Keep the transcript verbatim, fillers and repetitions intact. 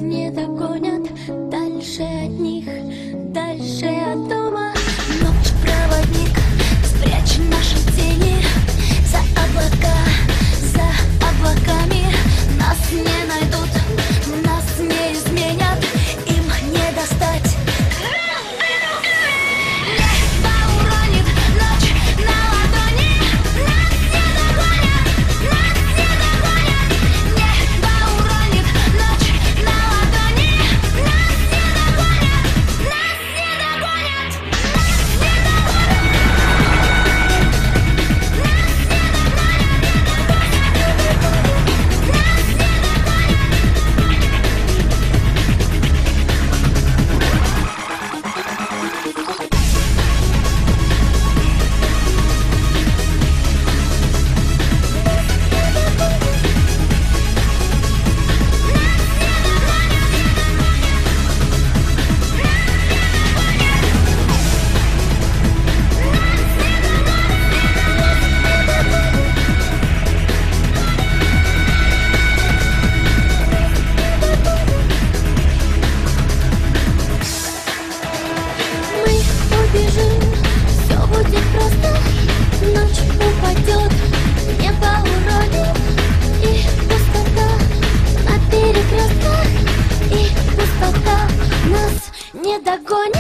не догонят. Дальше от них, дальше от дома. Ночь проводник, спрячь наши тени за облака, за облаками. Нас не найдут, нас не изменят, им не достать. Небо уронит ночь на ладони. Нас не догонят, нас не догонят. Небо уронит ночь на ладони. Нас не догонят, нас не догонят, нас не убежим, все будет просто. Ночь упадет, небо уронит, и пустота на перекрестках, и пустота нас не догонит.